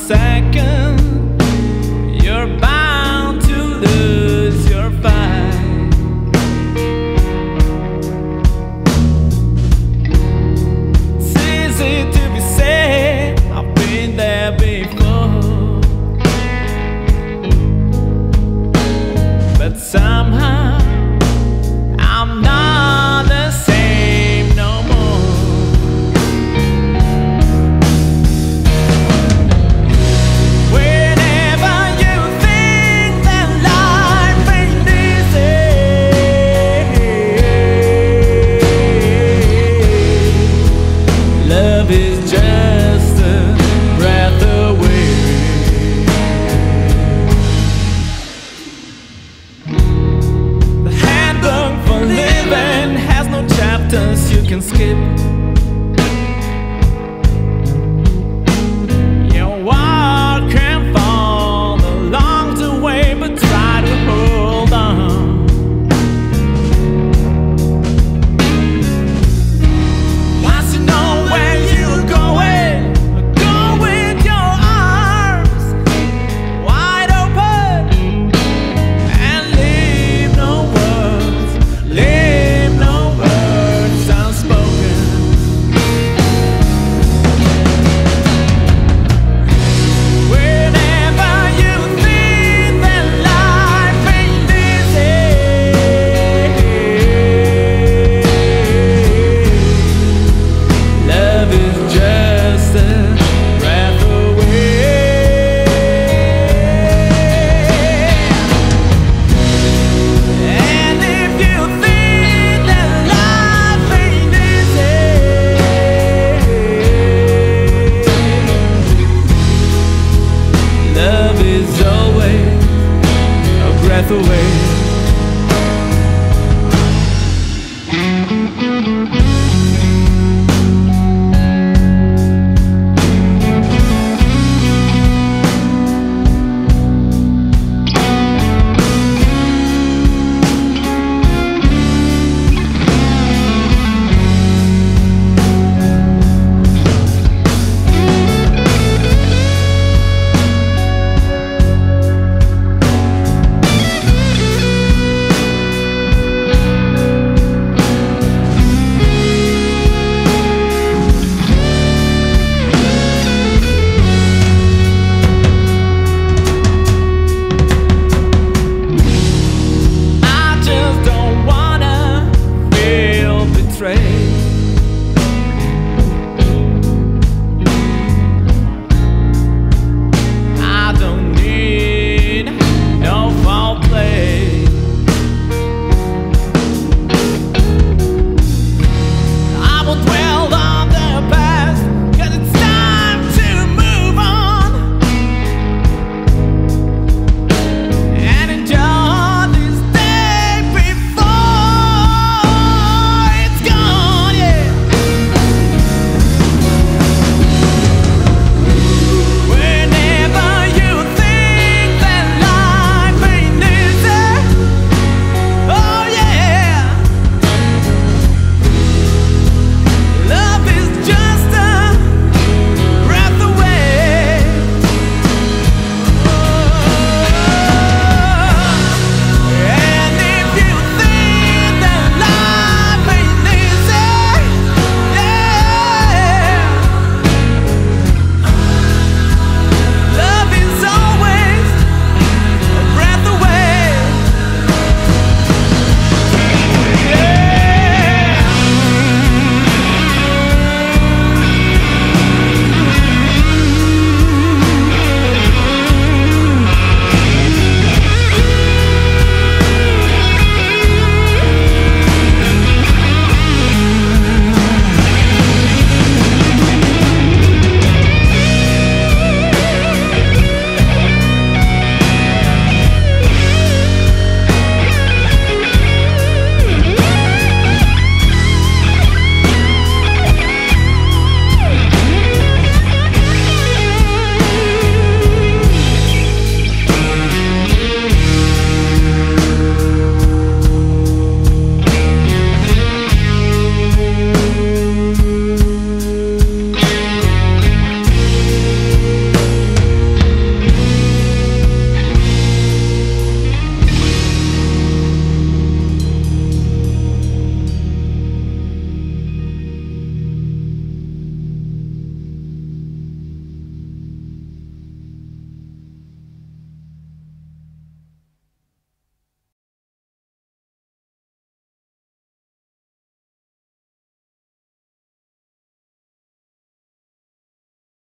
second, you're bound to lose your fight. It's easy to be said, I've been there before, but somehow I'm not the same no more. Whenever you think that life ain't easy, love is just a breath away. The handbook for living has no chapters you can skip. You walk and fall along the way, but try to hold on. Once you know where you're going, go with your arms wide open and leave no words unspoken. Whenever you think that life ain't easy, love is just a breath away. And if you think that life ain't easy, love is always a breath away.